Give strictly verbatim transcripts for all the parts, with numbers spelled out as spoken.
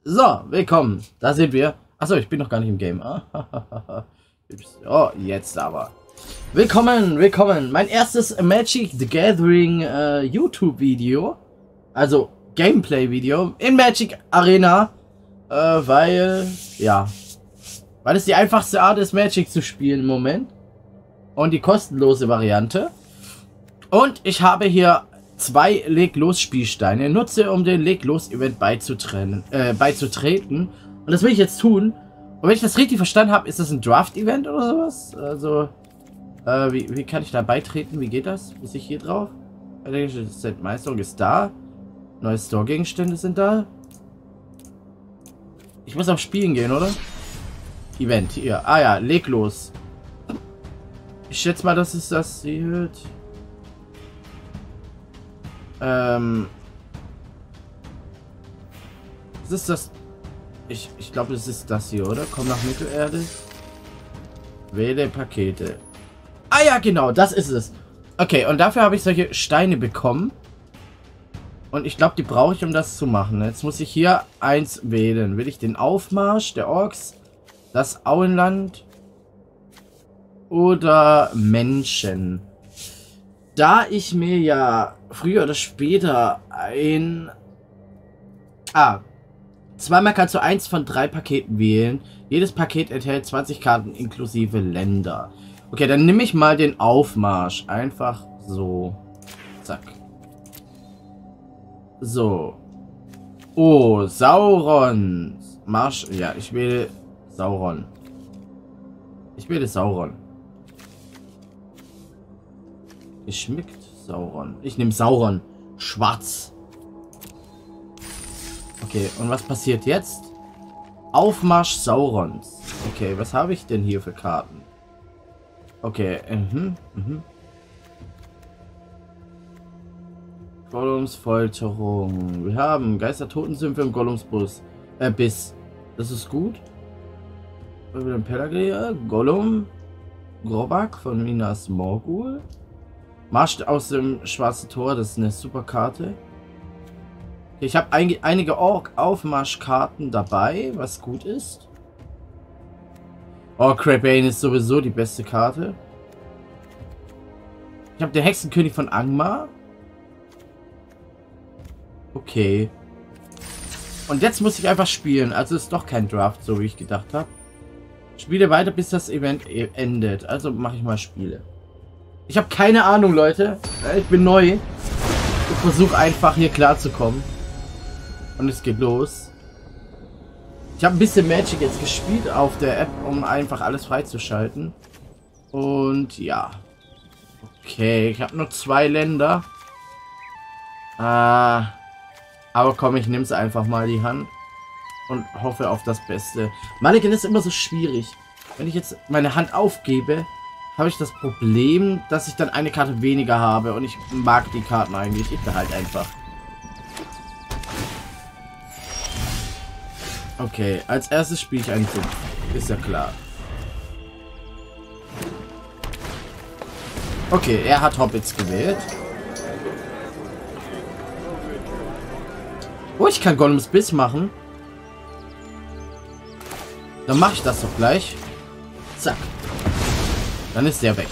So, willkommen. Da sind wir. Achso, ich bin noch gar nicht im Game. Oh, jetzt aber. Willkommen, willkommen. Mein erstes Magic the Gathering äh, YouTube-Video. Also Gameplay-Video in Magic Arena. Äh, weil, ja. Weil es die einfachste Art ist, Magic zu spielen im Moment. Und die kostenlose Variante. Und ich habe hier zwei Leg-Los-Spielsteine. Nutze, um dem Leg-Los-Event beizutreten, äh, beizutreten. Und das will ich jetzt tun. Und wenn ich das richtig verstanden habe, ist das ein Draft-Event oder sowas? Also, äh, wie, wie kann ich da beitreten? Wie geht das? Muss ich hier drauf? Meisterung ist da. Neue Store-Gegenstände sind da. Ich muss auf Spielen gehen, oder? Event, hier. Ah ja, leg los. Ich schätze mal, das ist das hier. Ähm. Was ist das? Ich, ich glaube, das ist das hier, oder? Komm nach Mittelerde. Wähle Pakete. Ah ja, genau, das ist es. Okay, und dafür habe ich solche Steine bekommen. Und ich glaube, die brauche ich, um das zu machen. Jetzt muss ich hier eins wählen. Will ich den Aufmarsch der Orks, das Auenland oder Menschen? Da ich mir ja früher oder später ein... Ah, zweimal kannst du eins von drei Paketen wählen. Jedes Paket enthält zwanzig Karten inklusive Länder. Okay, dann nehme ich mal den Aufmarsch. Einfach so. Zack. So. Oh, Sauron. Marsch. Ja, ich wähle Sauron. Ich wähle Sauron. Geschmückt Sauron. Ich nehme Sauron. Schwarz. Okay, und was passiert jetzt? Aufmarsch Saurons. Okay, was habe ich denn hier für Karten? Okay, mhm, mhm. Gollums Folterung. Wir haben Geister-Totensümpfe im Gollumsbus. Äh, Biss. Das ist gut. Über den Pelagrier. Gollum. Grobak von Minas Morgul. Marsch aus dem Schwarzen Tor. Das ist eine super Karte. Ich habe ein, einige Ork-Aufmarschkarten dabei, was gut ist. Oh, Crabane ist sowieso die beste Karte. Ich habe den Hexenkönig von Angmar. Okay. Und jetzt muss ich einfach spielen. Also ist doch kein Draft, so wie ich gedacht habe. Spiele weiter, bis das Event endet. Also mache ich mal Spiele. Ich habe keine Ahnung, Leute. Ich bin neu. Ich versuche einfach hier klarzukommen. Und es geht los. Ich habe ein bisschen Magic jetzt gespielt auf der App, um einfach alles freizuschalten. Und ja. Okay, ich habe nur zwei Länder. Ah, aber komm, ich nehme es einfach mal die Hand. Und hoffe auf das Beste. Mulligan ist immer so schwierig. Wenn ich jetzt meine Hand aufgebe, habe ich das Problem, dass ich dann eine Karte weniger habe. Und ich mag die Karten eigentlich. Ich behalte einfach. Okay, als erstes spiele ich einen fünf. Ist ja klar. Okay, er hat Hobbits gewählt. Oh, ich kann Gollums Biss machen. Dann mache ich das doch gleich. Zack. Dann ist der weg.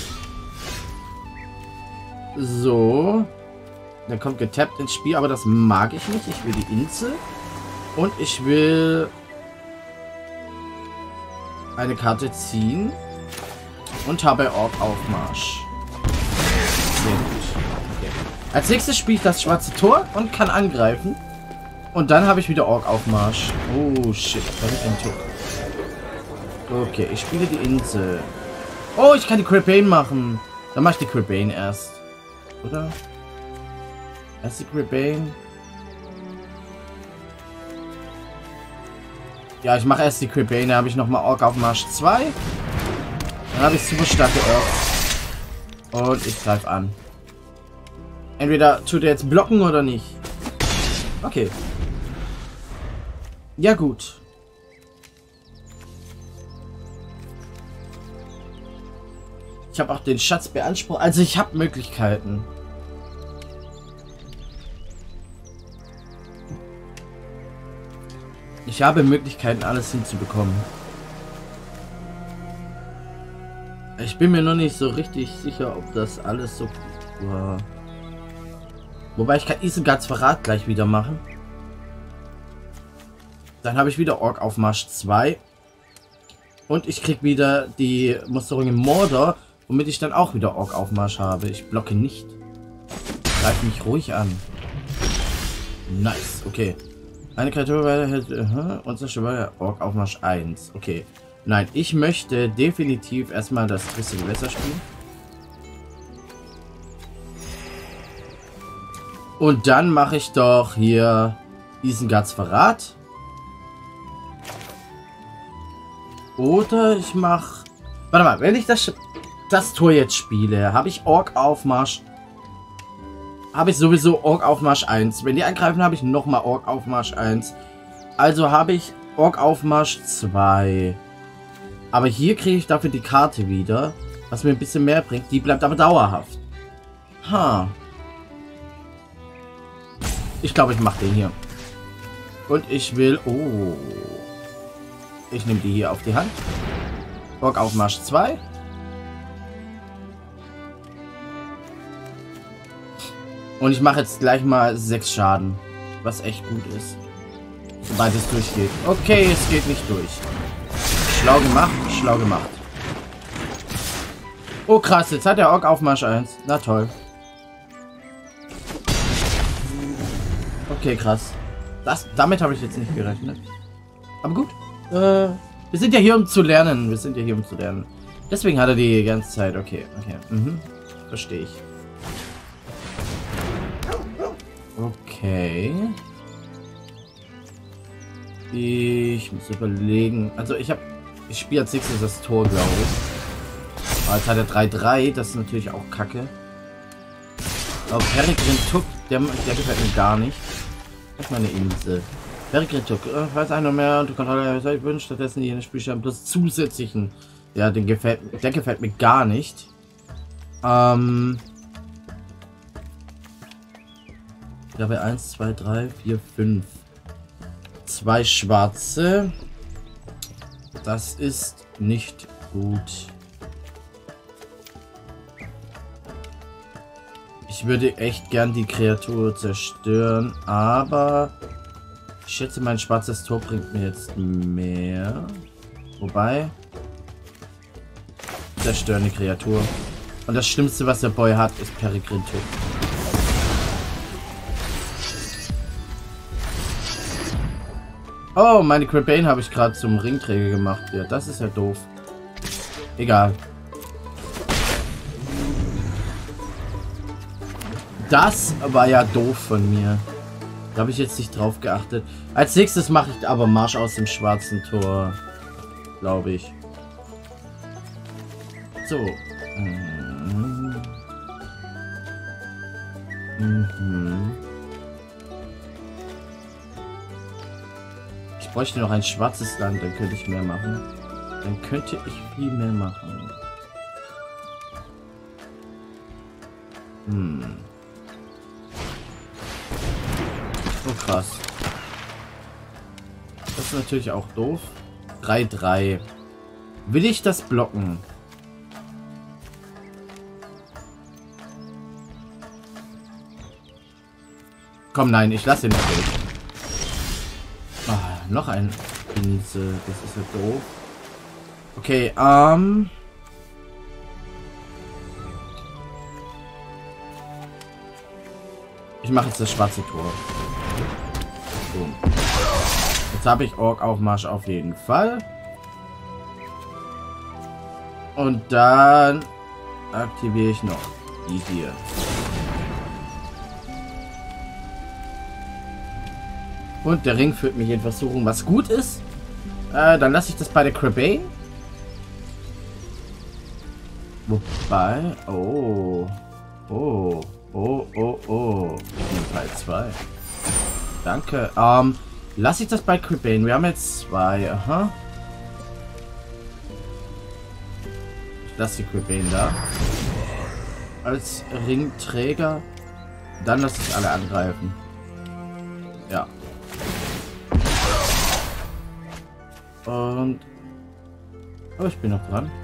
So. Dann kommt getappt ins Spiel, aber das mag ich nicht. Ich will die Insel. Und ich will eine Karte ziehen. Und habe Ork-Aufmarsch. Sehr gut. Okay. Als nächstes spiele ich das Schwarze Tor und kann angreifen. Und dann habe ich wieder Ork-Aufmarsch. Oh, shit. Da ist ein Tor. Okay, ich spiele die Insel. Oh, ich kann die Crabane machen. Dann mache ich die Crabane erst. Oder? Erst die Crabane. Ja, ich mache erst die Crabane. Da habe ich nochmal Ork auf Marsch zwei. Dann habe ich super starke Orks. Und ich greife an. Entweder tut er jetzt blocken oder nicht. Okay. Ja, gut. Ich habe auch den Schatz beansprucht. Also ich habe Möglichkeiten. Ich habe Möglichkeiten, alles hinzubekommen. Ich bin mir noch nicht so richtig sicher, ob das alles so war. Wobei ich kann Isengard's Verrat gleich wieder machen. Dann habe ich wieder Ork-Aufmarsch zwei. Und ich krieg wieder die Musterung im Mordor, womit ich dann auch wieder Ork-Aufmarsch habe. Ich blocke nicht. Greif mich ruhig an. Nice, okay. Eine Kreatur weiterhält uh, und zerstört Ork-Aufmarsch eins. Okay. Nein, ich möchte definitiv erstmal das triste Gewässer spielen. Und dann mache ich doch hier Isengard's Verrat. Oder ich mache... Warte mal, wenn ich das, das Tor jetzt spiele, habe ich Ork-Aufmarsch... Habe ich sowieso Ork-Aufmarsch eins. Wenn die angreifen, habe ich nochmal Ork-Aufmarsch eins. Also habe ich Ork-Aufmarsch zwei. Aber hier kriege ich dafür die Karte wieder, was mir ein bisschen mehr bringt. Die bleibt aber dauerhaft. Ha. Ich glaube, ich mache den hier. Und ich will... Oh. Ich nehme die hier auf die Hand. Ork-Aufmarsch zwei. Und ich mache jetzt gleich mal sechs Schaden. Was echt gut ist. Sobald es durchgeht. Okay, es geht nicht durch. Schlau gemacht, schlau gemacht. Oh krass, jetzt hat der Ork-Aufmarsch eins. Na toll. Okay, krass. Das, damit habe ich jetzt nicht gerechnet. Aber gut. Äh, wir sind ja hier, um zu lernen. Wir sind ja hier, um zu lernen. Deswegen hat er die ganze Zeit. Okay, okay. Mhm. Verstehe ich. Okay. Ich muss überlegen. Also ich habe... Ich spiele als nächstes das Tor, glaube ich. Aber jetzt hat er drei drei. Das ist natürlich auch kacke. Aber Peregrin Tuck, der, der gefällt mir gar nicht. Das ist meine Insel. Peregrin Tuck, falls einer mehr unter Kontrolle wünscht, stattdessen die Spielstand plus zusätzlichen. Ja, den gefällt, der gefällt mir gar nicht. Ähm... Ich glaube eins, zwei, drei, vier, fünf. Zwei schwarze. Das ist nicht gut. Ich würde echt gern die Kreatur zerstören, aber ich schätze, mein schwarzes Tor bringt mir jetzt mehr. Wobei, zerstören die Kreatur. Und das Schlimmste, was der Boy hat, ist Peregrin Tuck. Oh, meine Crabane habe ich gerade zum Ringträger gemacht. Ja, das ist ja doof. Egal. Das war ja doof von mir. Da habe ich jetzt nicht drauf geachtet. Als nächstes mache ich aber Marsch aus dem schwarzen Tor. Glaube ich. So. Mhm. Mhm. Ich bräuchte noch ein schwarzes Land, dann könnte ich mehr machen. Dann könnte ich viel mehr machen. Hm. Oh krass. Das ist natürlich auch doof. drei drei. Will ich das blocken? Komm, nein, ich lasse ihn nicht durch. Ah, noch ein Insel. Das ist ja doof. Okay, ähm... ich mache jetzt das schwarze Tor. So. Jetzt habe ich Ork-Aufmarsch auf jeden Fall. Und dann aktiviere ich noch die hier. Und der Ring führt mich in Versuchung, was gut ist. Äh, dann lasse ich das bei der Crabane. Wobei... Oh. Oh. Oh, oh, oh. Ich nehme Teil zwei. Danke. Ähm, lasse ich das bei Crabane. Wir haben jetzt zwei. Aha. Ich lasse die Crabane da. Als Ringträger. Dann lasse ich alle angreifen. Ja. Und... Oh, ich bin noch dran.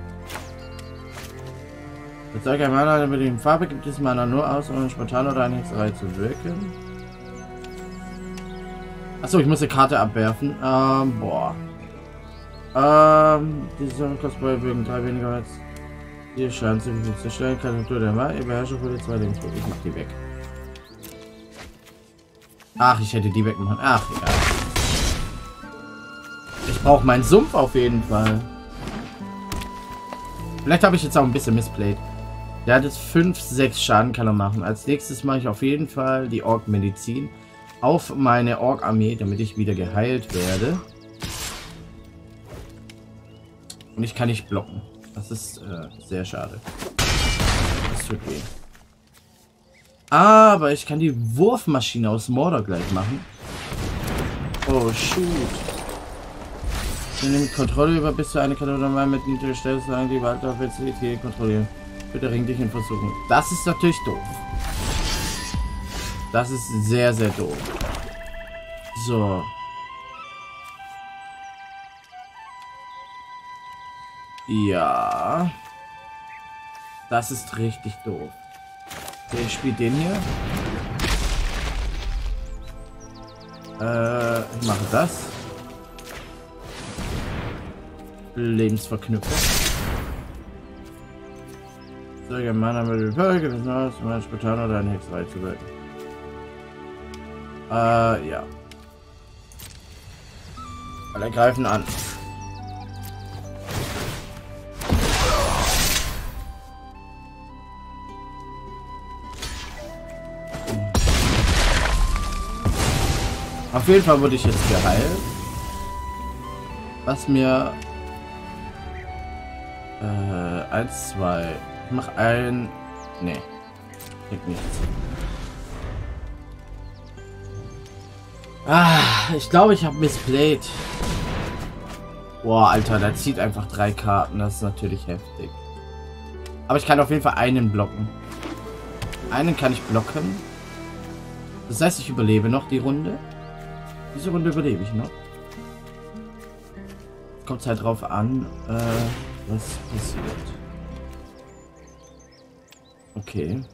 Als solcher Mana mit dem Farbe gibt es Mana nur aus, um spontan oder eine Hexerei zu wirken. Achso, ich muss eine Karte abwerfen. Ähm, boah. Ähm, diese Kostbar wegen drei weniger als die Schaden zu zerstören kann. Natur der Wahl. Ihr Beherrscher wurde zwei Links. Ich mach die weg. Ach, ich hätte die wegmachen. Ach, ja. Ich brauche meinen Sumpf auf jeden Fall. Vielleicht habe ich jetzt auch ein bisschen missplayed. Der hat jetzt fünf, sechs Schaden kann er machen. Als nächstes mache ich auf jeden Fall die Ork-Medizin auf meine Ork-Armee, damit ich wieder geheilt werde. Und ich kann nicht blocken. Das ist äh, sehr schade. Das tut weh. Aber ich kann die Wurfmaschine aus Mordor gleich machen. Oh, shoot. Ich nehme Kontrolle über bis zu eine Kanone mal mit niedriger Stelle sagen, die Waldaufwärtsfähigkeit kontrollieren. Bitte ring dich in Versuchung. Das ist natürlich doof. Das ist sehr, sehr doof. So. Ja. Das ist richtig doof. Okay, ich spiele den hier. Äh, ich mache das. Lebensverknüpfung. So, ja, Mana mit dem Völker, das Neues, um ein Spartan oder eine Hexerei zu wirken. Äh, ja. Alle greifen an. Auf jeden Fall wurde ich jetzt geheilt. Was mir... Äh, eins, zwei... Ich mach ein... Nee. Krieg nichts. Ah, ich glaube, ich habe missplayed. Boah, Alter, der zieht einfach drei Karten. Das ist natürlich heftig. Aber ich kann auf jeden Fall einen blocken. Einen kann ich blocken. Das heißt, ich überlebe noch die Runde. Diese Runde überlebe ich noch. Kommt halt drauf an, äh, was passiert. Okay.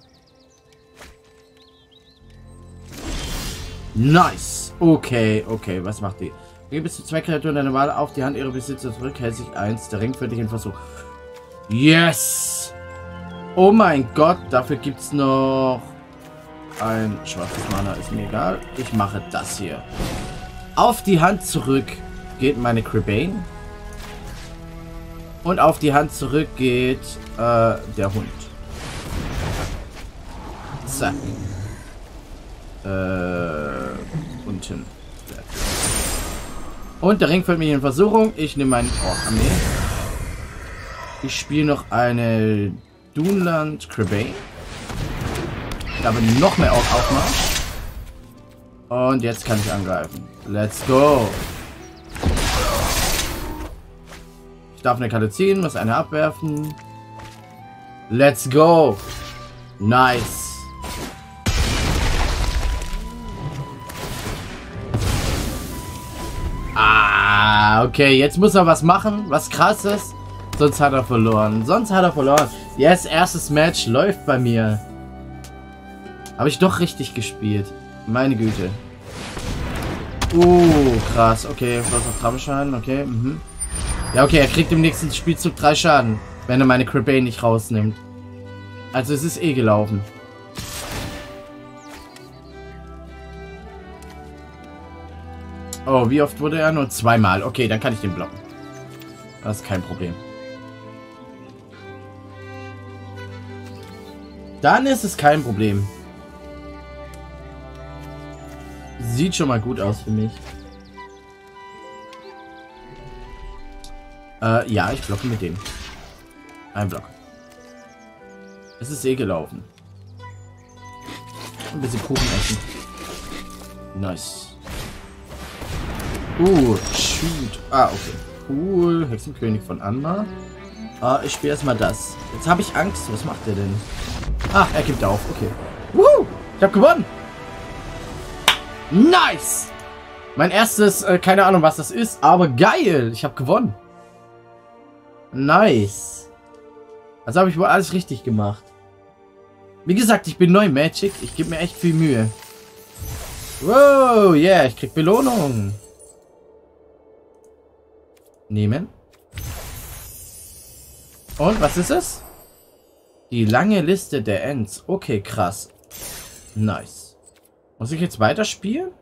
Nice. Okay, okay, was macht die? Gebe bis zu zwei Kreaturen deiner Wahl auf die Hand ihrer Besitzer zurück, hält sich eins. Der Ring für dich in Versuch. Yes! Oh mein Gott, dafür gibt es noch ein schwarzes Mana, ist mir egal. Ich mache das hier. Auf die Hand zurück geht meine Crebain. Und auf die Hand zurück geht äh, der Hund. Zack. Äh, unten. Und der Ring fällt mir in Versuchung. Ich nehme meinen Ork-Armee. Ich spiele noch eine Dunland Crebain. Ich habe noch mehr Ork Aufmarsch. Und jetzt kann ich angreifen. Let's go. Ich darf eine Karte ziehen, muss eine abwerfen. Let's go. Nice. Ah, okay. Jetzt muss er was machen, was krasses. Sonst hat er verloren. Sonst hat er verloren. Yes, erstes Match läuft bei mir. Habe ich doch richtig gespielt. Meine Güte. Uh, krass. Okay, was auf Traumschaden. Okay, mhm. Ja, okay, er kriegt im nächsten Spielzug drei Schaden, wenn er meine Crebain nicht rausnimmt. Also es ist eh gelaufen. Oh, wie oft wurde er? Nur zweimal. Okay, dann kann ich den blocken. Das ist kein Problem. Dann ist es kein Problem. Sieht schon mal gut aus für mich. Äh, ja, ich blocke mit dem. Ein Block. Es ist eh gelaufen. Ein bisschen Kuchen essen. Nice. Uh, shoot. Ah, okay. Cool. Hexenkönig von Anma. Ah, ich spiele erstmal das. Jetzt habe ich Angst. Was macht er denn? Ach, er gibt auf. Okay. Woo! Ich habe gewonnen. Nice! Mein erstes, äh, keine Ahnung, was das ist, aber geil. Ich habe gewonnen. Nice. Also habe ich wohl alles richtig gemacht. Wie gesagt, ich bin neu in Magic. Ich gebe mir echt viel Mühe. Wow, yeah, ich krieg Belohnung. Nehmen. Und, was ist es? Die lange Liste der Ends. Okay, krass. Nice. Muss ich jetzt weiterspielen?